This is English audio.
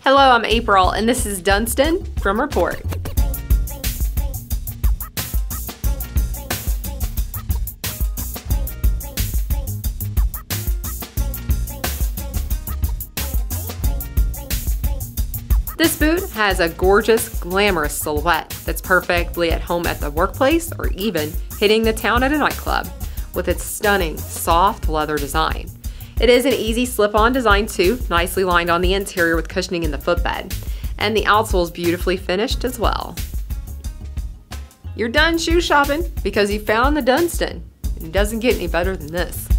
Hello, I'm April, and this is Dunstan from Report. This boot has a gorgeous, glamorous silhouette that's perfectly at home at the workplace or even hitting the town at a nightclub with its stunning, soft leather design. It is an easy slip-on design too, nicely lined on the interior with cushioning in the footbed. And the outsole is beautifully finished as well. You're done shoe shopping because you found the Dunstan. It doesn't get any better than this.